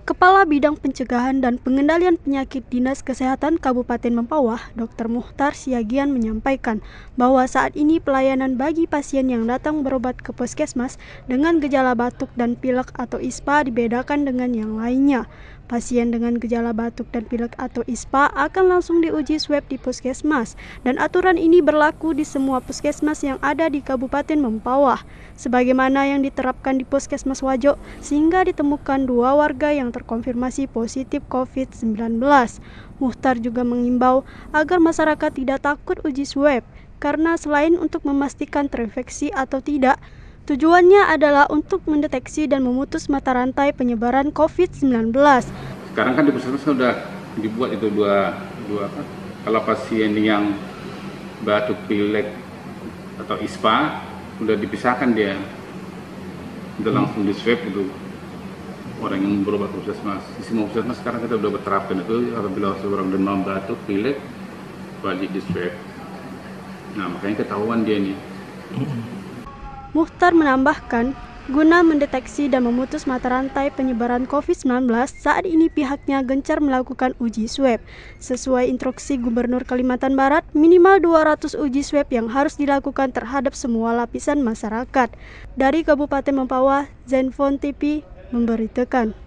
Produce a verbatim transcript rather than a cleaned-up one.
Kepala Bidang Pencegahan dan Pengendalian Penyakit Dinas Kesehatan Kabupaten Mempawah, dokter Muhtar Siagian menyampaikan bahwa saat ini pelayanan bagi pasien yang datang berobat ke puskesmas dengan gejala batuk dan pilek atau I S P A dibedakan dengan yang lainnya. Pasien dengan gejala batuk dan pilek atau I S P A akan langsung diuji swab di puskesmas, dan aturan ini berlaku di semua puskesmas yang ada di Kabupaten Mempawah, sebagaimana yang diterapkan di Puskesmas Wajo, sehingga ditemukan dua warga yang terkonfirmasi positif covid sembilan belas. Muhtar juga mengimbau agar masyarakat tidak takut uji swab, karena selain untuk memastikan terinfeksi atau tidak, tujuannya adalah untuk mendeteksi dan memutus mata rantai penyebaran covid sembilan belas. Sekarang kan di puskesmas sudah dibuat itu dua, dua apa? Kalau pasien yang batuk pilek atau I S P A sudah dipisahkan, dia sudah langsung di swab itu orang yang berobat ke puskesmas. Di semua puskesmas sekarang kita sudah berterapkan itu, apabila seorang demam batuk pilek wajib di swab. Nah, makanya ketahuan dia nih. Muhtar menambahkan, guna mendeteksi dan memutus mata rantai penyebaran covid sembilan belas, saat ini pihaknya gencar melakukan uji swab. Sesuai instruksi Gubernur Kalimantan Barat, minimal dua ratus uji swab yang harus dilakukan terhadap semua lapisan masyarakat. Dari Kabupaten Mempawah, Zenfone T V memberitakan.